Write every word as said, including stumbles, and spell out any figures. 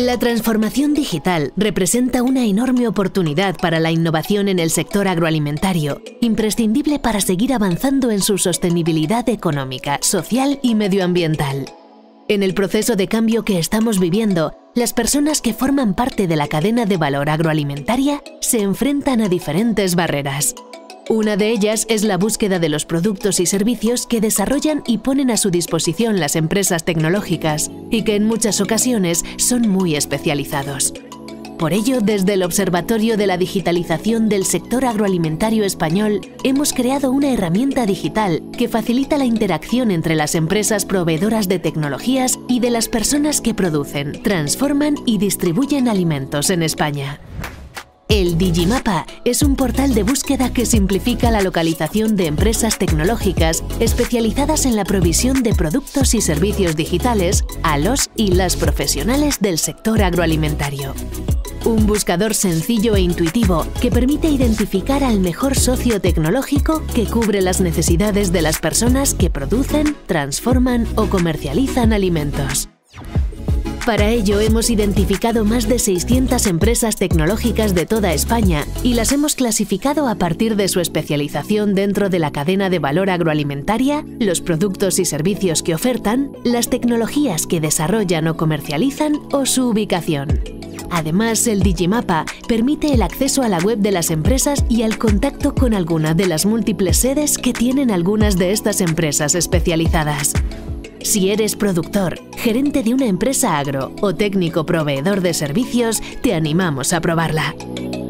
La transformación digital representa una enorme oportunidad para la innovación en el sector agroalimentario, imprescindible para seguir avanzando en su sostenibilidad económica, social y medioambiental. En el proceso de cambio que estamos viviendo, las personas que forman parte de la cadena de valor agroalimentaria se enfrentan a diferentes barreras. Una de ellas es la búsqueda de los productos y servicios que desarrollan y ponen a su disposición las empresas tecnológicas y que en muchas ocasiones son muy especializados. Por ello, desde el Observatorio de la Digitalización del Sector Agroalimentario Español, hemos creado una herramienta digital que facilita la interacción entre las empresas proveedoras de tecnologías y de las personas que producen, transforman y distribuyen alimentos en España. El Digimapa es un portal de búsqueda que simplifica la localización de empresas tecnológicas especializadas en la provisión de productos y servicios digitales a los y las profesionales del sector agroalimentario. Un buscador sencillo e intuitivo que permite identificar al mejor socio tecnológico que cubre las necesidades de las personas que producen, transforman o comercializan alimentos. Para ello hemos identificado más de seiscientas empresas tecnológicas de toda España y las hemos clasificado a partir de su especialización dentro de la cadena de valor agroalimentaria, los productos y servicios que ofertan, las tecnologías que desarrollan o comercializan o su ubicación. Además, el Digimapa permite el acceso a la web de las empresas y al contacto con alguna de las múltiples sedes que tienen algunas de estas empresas especializadas. Si eres productor, gerente de una empresa agro o técnico proveedor de servicios, te animamos a probarla.